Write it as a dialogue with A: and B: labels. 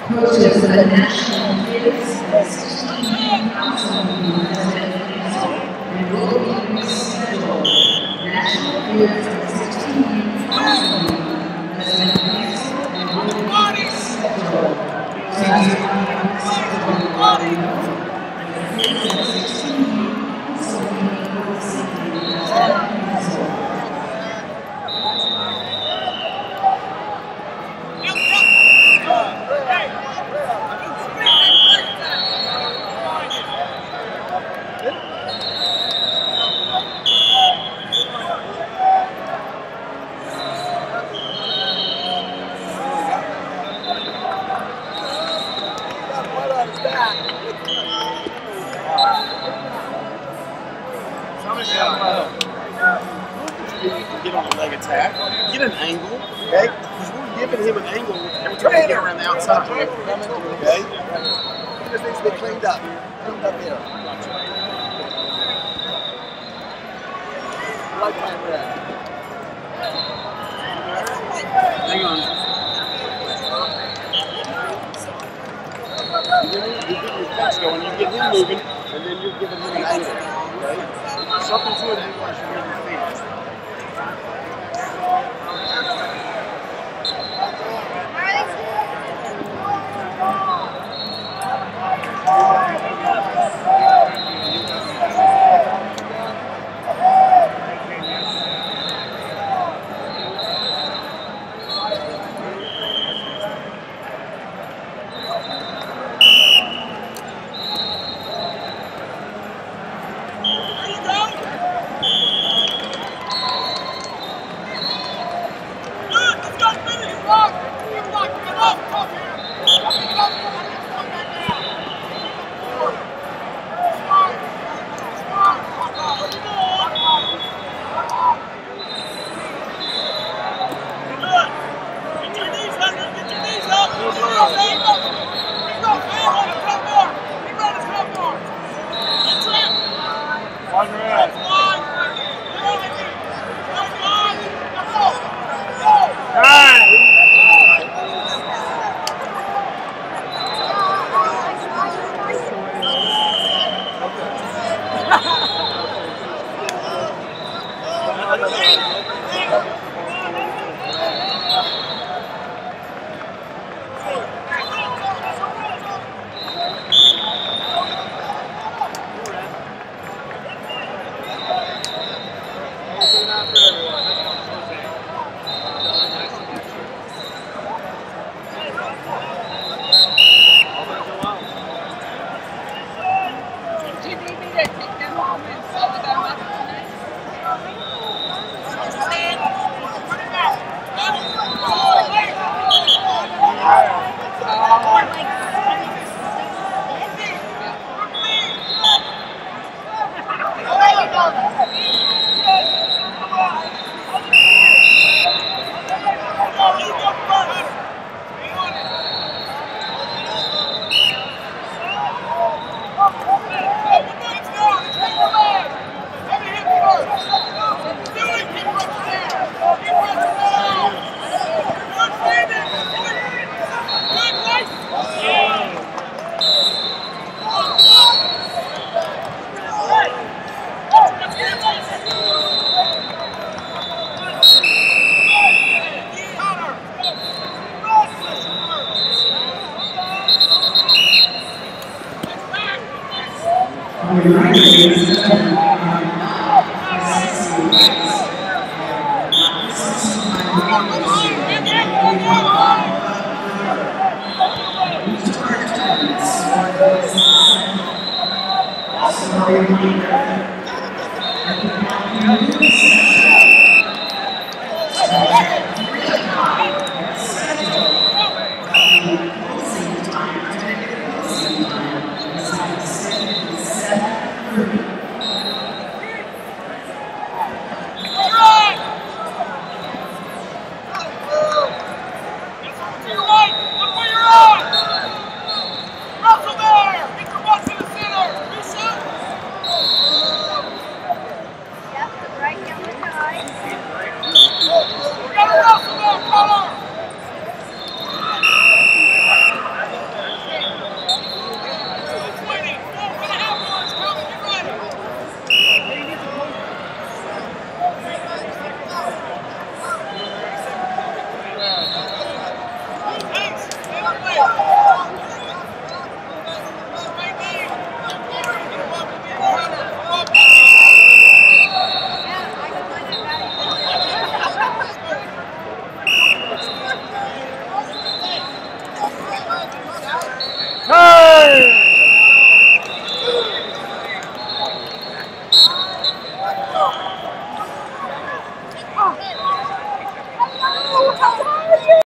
A: Coaches of the National Kids 16 Council meeting has been canceled and will be rescheduled. National Kids 16 Council meeting has been canceled and will be rescheduled. The Kids at 16 Council meeting for the city has been canceled.
B: Get on a leg attack, get an angle, okay? Because we're giving him an angle every time we get around the outside. Okay?
C: He just needs to be cleaned up. Cleaned up here. Right time red.
B: Hang on. You get your flex going, you get him moving, and then you're giving him an angle. Okay? Something to an angle as you move your feet.